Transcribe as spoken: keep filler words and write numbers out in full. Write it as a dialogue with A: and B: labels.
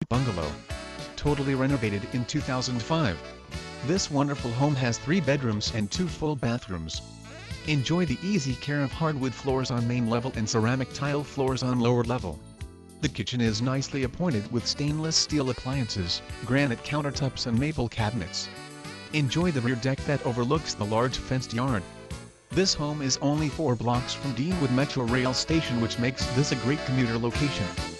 A: Bungalow. Totally renovated in two thousand five. This wonderful home has three bedrooms and two full bathrooms. Enjoy the easy care of hardwood floors on main level and ceramic tile floors on lower level. The kitchen is nicely appointed with stainless steel appliances, granite countertops and maple cabinets. Enjoy the rear deck that overlooks the large fenced yard. This home is only four blocks from Deanwood Metro Rail Station, which makes this a great commuter location.